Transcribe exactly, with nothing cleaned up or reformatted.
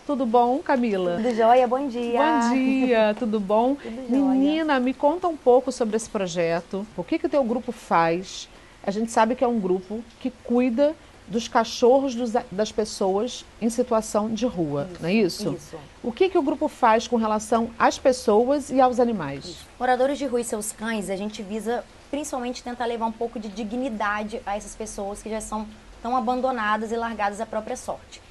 Tudo bom, Camila? Tudo jóia, bom dia. Bom dia, tudo bom? Tudo jóia. Menina, me conta um pouco sobre esse projeto. O que que o teu grupo faz? A gente sabe que é um grupo que cuida dos cachorros dos, das pessoas em situação de rua, Isso, não é isso? Isso. O que que o grupo faz com relação às pessoas e aos animais? Isso. Moradores de rua e seus cães, a gente visa principalmente tentar levar um pouco de dignidade a essas pessoas que já são tão abandonadas e largadas à própria sorte.